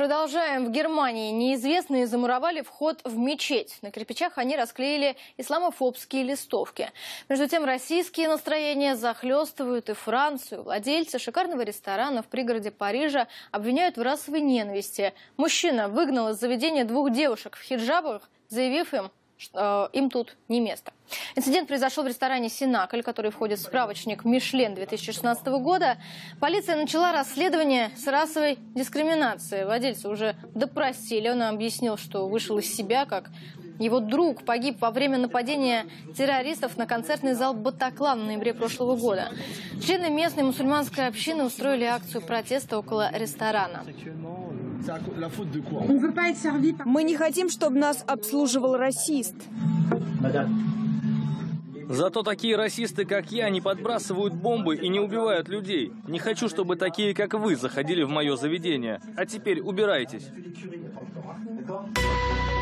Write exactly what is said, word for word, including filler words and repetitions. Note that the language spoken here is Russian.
Продолжаем. В Германии неизвестные замуровали вход в мечеть. На кирпичах они расклеили исламофобские листовки. Между тем, российские настроения захлестывают и Францию. Владельцы шикарного ресторана в пригороде Парижа обвиняют в расовой ненависти. Мужчина выгнал из заведения двух девушек в хиджабах, заявив им, что э, им тут не место. Инцидент произошел в ресторане «Синакль», который входит в справочник «Мишлен» две тысячи шестнадцатого года. Полиция начала расследование с расовой дискриминации. Владельца уже допросили. Он объяснил, что вышел из себя, как его друг погиб во время нападения террористов на концертный зал «Батаклан» в ноябре прошлого года. Члены местной мусульманской общины устроили акцию протеста около ресторана. Мы не хотим, чтобы нас обслуживал расист. Зато такие расисты, как я, не подбрасывают бомбы и не убивают людей. Не хочу, чтобы такие, как вы, заходили в мое заведение. А теперь убирайтесь.